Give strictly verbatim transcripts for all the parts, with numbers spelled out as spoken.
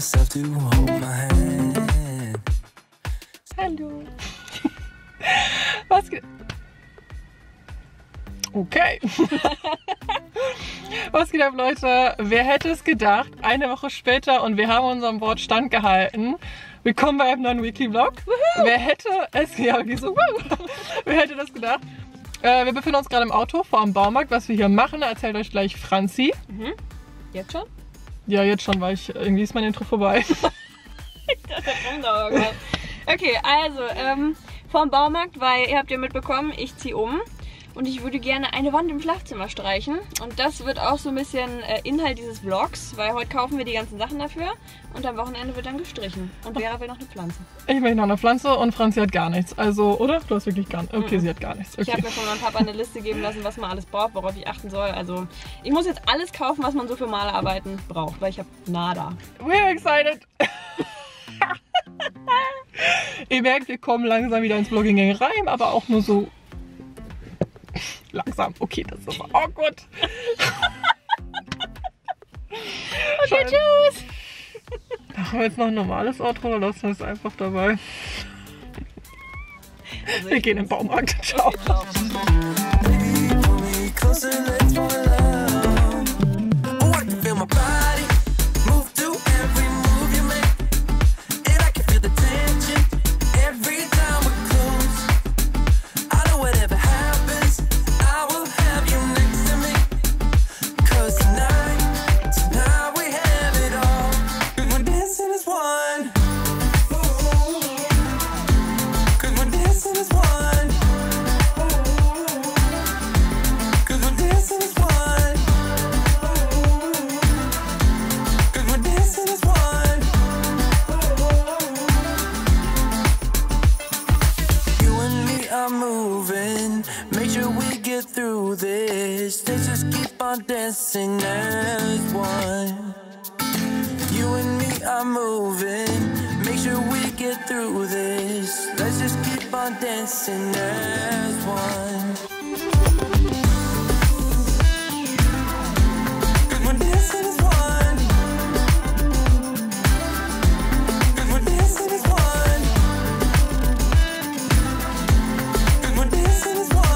myself to hold my hand. Hallo. Was geht? Okay. Was geht ab, Leute? Wer hätte es gedacht? Eine Woche später und wir haben unserem Wort standgehalten. Willkommen bei einem neuen Weekly Vlog. Wer hätte es, ja, wie so, wer hätte das gedacht? Äh, wir befinden uns gerade im Auto vor dem Baumarkt. Was wir hier machen, erzählt euch gleich Franzi. Mhm. Jetzt schon? Ja, jetzt schon, weil ich, irgendwie ist mein Intro vorbei. Okay, also, ähm, vorm Baumarkt, weil ihr habt ja mitbekommen, ich ziehe um. Und ich würde gerne eine Wand im Schlafzimmer streichen. Und das wird auch so ein bisschen äh, Inhalt dieses Vlogs, weil heute kaufen wir die ganzen Sachen dafür und am Wochenende wird dann gestrichen. Und Vera will noch eine Pflanze. Ich will noch eine Pflanze und Franzi hat gar nichts. Also, oder? Du hast wirklich gar nichts. Okay, mhm. Sie hat gar nichts. Okay. Ich habe mir von meinem Papa eine Liste geben lassen, was man alles braucht, worauf ich achten soll. Also, ich muss jetzt alles kaufen, was man so für Malerarbeiten braucht, weil ich habe nada. We're excited! Ihr merkt, wir kommen langsam wieder ins Vlogging rein, aber auch nur so langsam. Okay, das ist aber awkward. Okay, tschüss. Machen wir jetzt noch ein normales Outro oder lassen wir es einfach dabei? Also wir gehen im Baumarkt. Ciao. Okay, ciao. Dancing as one. You and me are moving. Make sure we get through this. Let's just keep on dancing as one. Cause we're dancing as one. Cause we're dancing as one. Cause we're dancing as one.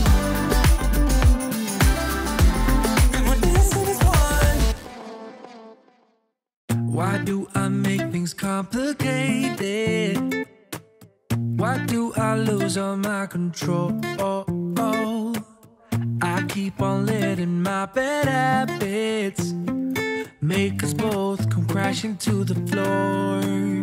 Why do I make things complicated? Why do I lose all my control? I keep on letting my bad habits make us both come crashing to the floor.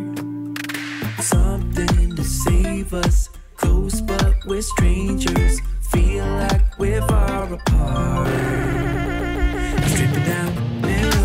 Something to save us, close but we're strangers. Feel like we're far apart. Strip it down, new.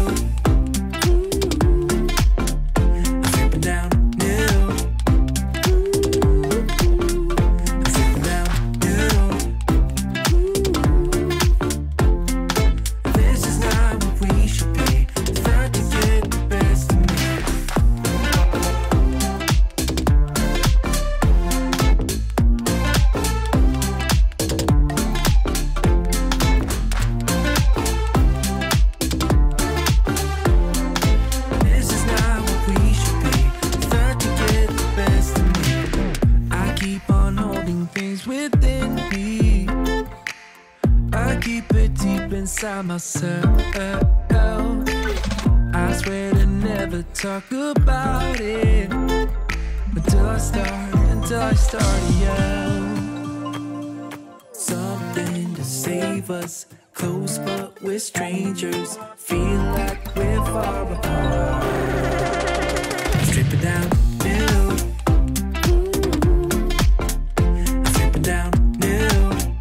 Inside myself, I swear to never talk about it until I start, until I start to yell. Something to save us, close but we're strangers. Feel like we're far apart. Strip it down, new. Strip it down, new.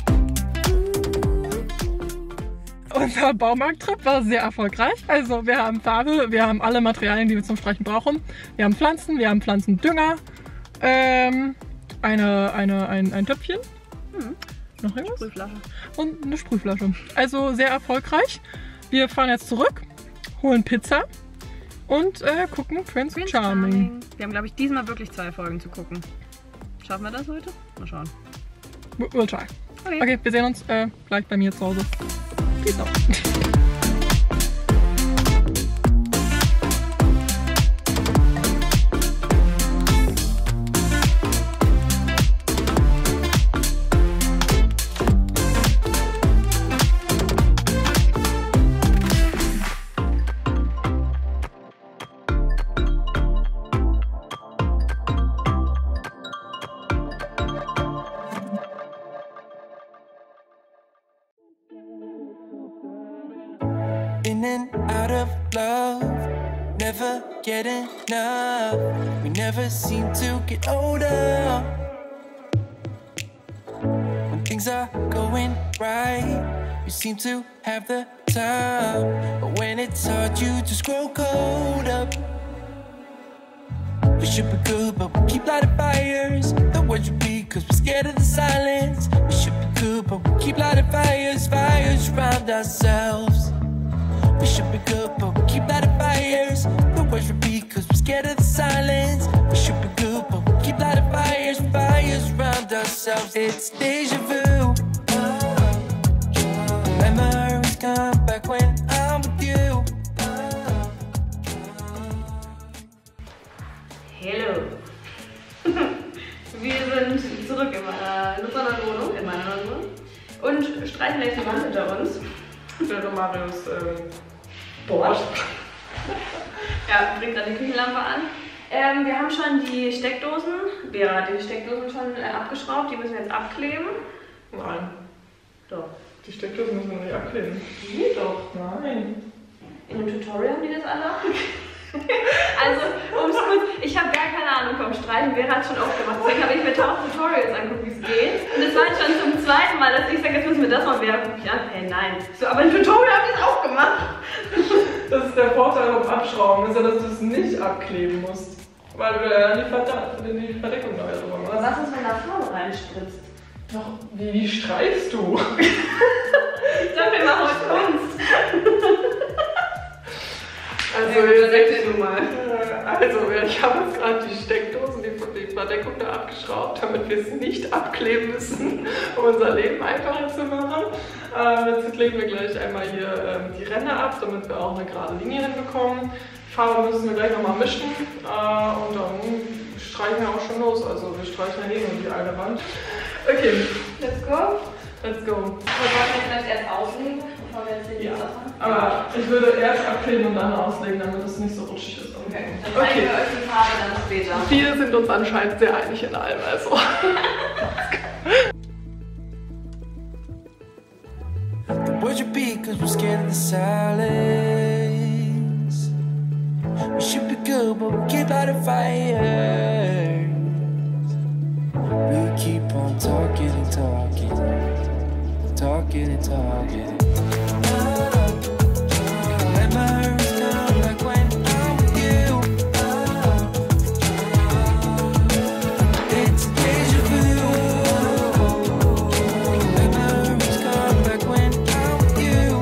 Unser Baumarkttrip war sehr erfolgreich. Also wir haben Farbe, wir haben alle Materialien, die wir zum Streichen brauchen. Wir haben Pflanzen, wir haben Pflanzendünger, ähm, eine, eine, ein, ein Töpfchen. Hm. Noch irgendwas? Sprühflasche. Und eine Sprühflasche. Also sehr erfolgreich. Wir fahren jetzt zurück, holen Pizza und äh, gucken Prince, Prince Charming. Charming. Wir haben, glaube ich, diesmal wirklich zwei Folgen zu gucken. Schaffen wir das heute? Mal schauen. We'll try. Okay, okay, wir sehen uns äh, gleich bei mir zu Hause. Peace out. in and out of love, never get enough. We never seem to get older. When things are going right, you seem to have the time, but when it's hard, you just grow cold up. We should be good, but we keep lighting fires. The words repeat, cause we're scared of the silence. We should be good, but we keep lighting fires, fires around ourselves. We should be good, but we keep lighting fires. The words repeat, cause we're scared of the silence. We should be good, but we keep lighting fires, fires around ourselves. It's deja vu. Memories come back when I'm with you. Hallo. Wir sind zurück in meiner, in unserer neuen Wohnung, in meiner neuen Wohnung und streichen gleich die Wand hinter uns. Der Marius ähm, Board. Ja, bringt gerade die Küchenlampe an. Ähm, wir haben schon die Steckdosen, Vera hat die Steckdosen schon äh, abgeschraubt, die müssen wir jetzt abkleben. Nein. Doch. Die Steckdosen müssen wir nicht abkleben. Nee, doch. Nein. In dem Tutorial haben die das alle abgeklebt. Also, um's kurz, ich habe gar keine Ahnung vom Streichen, Vera hat es schon oft gemacht, deswegen habe ich mir tausend Tutorials angeguckt, wie es geht. Und das war jetzt schon zum zweiten Mal, dass ich sage, jetzt müssen wir das machen. Vera guckt mich an, hey nein. So, aber ein Tutorial habe ich auch gemacht. Das ist der Vorteil beim Abschrauben, ist ja, dass du es nicht abkleben musst. Weil du ja die, Verde die Verdeckung neu drüber machst. Was ist, wenn da Farbe reinspritzt? Doch, wie, wie streifst du? Ich dachte, wir machen heute Kunst. Also, ja, jetzt, du mal. Also, ich habe jetzt gerade die Steckdosen, die, die Verdeckung da abgeschraubt, damit wir es nicht abkleben müssen, um unser Leben einfacher zu machen. Ähm, jetzt kleben wir gleich einmal hier ähm, die Ränder ab, damit wir auch eine gerade Linie hinbekommen. Die Farbe müssen wir gleich nochmal mischen äh, und dann streichen wir auch schon los. Also, wir streichen ja eh nur die eine Wand. Okay, Let's go. let's go. Wir wollen jetzt vielleicht erst auslegen, bevor wir jetzt hier Ja, die machen. aber ich würde erst abkleben und dann auslegen, damit es nicht so rutschig ist. Okay, dann zeigen wir euch die Farbe dann später. Wir sind uns anscheinend sehr einig in allem, also. Words repeat, cause we're scared of the silence. We should be good, but we keep lighting fires. We keep on talking and talking, talking and talking. Memories come back when I'm with you. It's deja vu. Memories come back when I'm with you.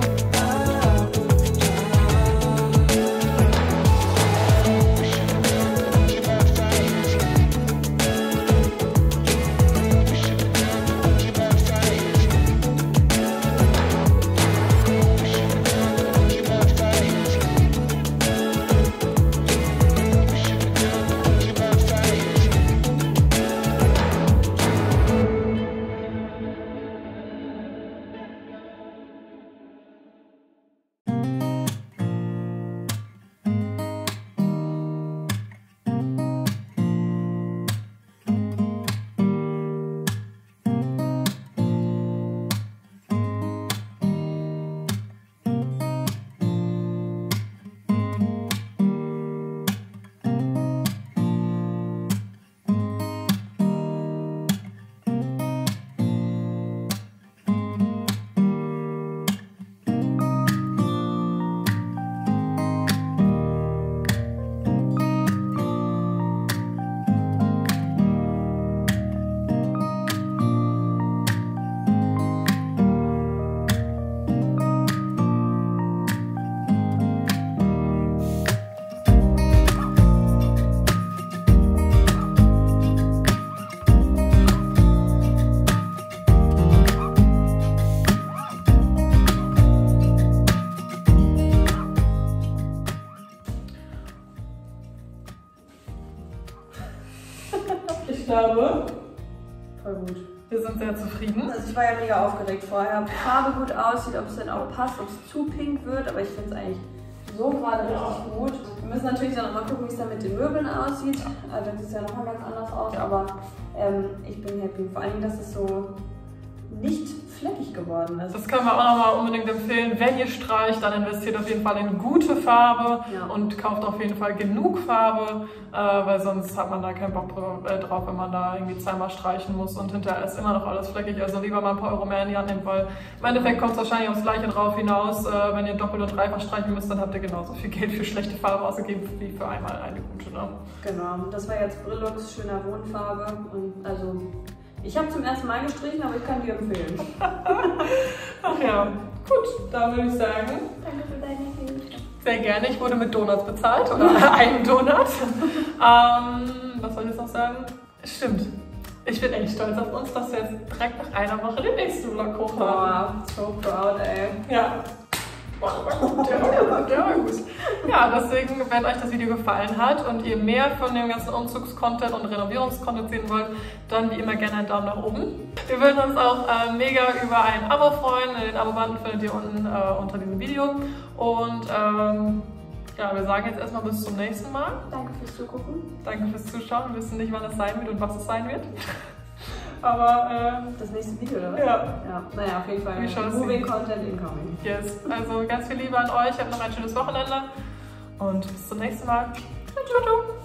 Ich glaube, Voll gut. wir sind sehr zufrieden. Also ich war ja mega aufgeregt vorher, ob die Farbe gut aussieht, ob es dann auch passt, ob es zu pink wird, aber ich finde es eigentlich so gerade richtig gut. Wir müssen natürlich dann auch mal gucken, wie es dann mit den Möbeln aussieht. Also das sieht ja nochmal ganz anders aus, aber ähm, ich bin happy. Vor allem, dass es so nicht fleckig geworden geworden ist. Das können wir auch nochmal unbedingt empfehlen. Wenn ihr streicht, dann investiert auf jeden Fall in gute Farbe Ja. und kauft auf jeden Fall genug Farbe, äh, weil sonst hat man da keinen Bock drauf, wenn man da irgendwie zweimal streichen muss und hinterher ist immer noch alles fleckig. Also lieber mal ein paar Euro mehr in die Hand nehmen, weil im Endeffekt kommt es wahrscheinlich aufs Gleiche drauf hinaus. Äh, wenn ihr doppelt und dreifach streichen müsst, dann habt ihr genauso viel Geld für schlechte Farbe ausgegeben wie für einmal eine gute. Ne? Genau, das war jetzt Brillux, schöner Wohnfarbe. Und also, ich habe zum ersten Mal gestrichen, aber ich kann die empfehlen. Ach ja, gut, dann würde ich sagen, Danke für deine Hilfe. sehr gerne. Ich wurde mit Donuts bezahlt oder einem Donut. ähm, was soll ich jetzt noch sagen? Stimmt. Ich bin echt stolz auf uns, dass wir jetzt direkt nach einer Woche den nächsten Vlog hochladen. Boah, so proud, ey. Ja. Der war gut, der war gut. Ja, deswegen, wenn euch das Video gefallen hat und ihr mehr von dem ganzen Umzugs-Content und Renovierungs-Content sehen wollt, dann wie immer gerne einen Daumen nach oben. Wir würden uns auch äh, mega über ein Abo freuen. Den Abo-Button findet ihr unten äh, unter diesem Video. Und ähm, ja, wir sagen jetzt erstmal bis zum nächsten Mal. Danke fürs Zugucken. Danke fürs Zuschauen. Wir wissen nicht, wann es sein wird und was es sein wird. Aber äh, Das nächste Video, oder was? ja. Ja, naja, auf jeden Fall. We shall see. Moving Content incoming. Yes. Also ganz viel Liebe an euch. Habt noch ein schönes Wochenende. Und bis zum nächsten Mal. Ciao, ciao.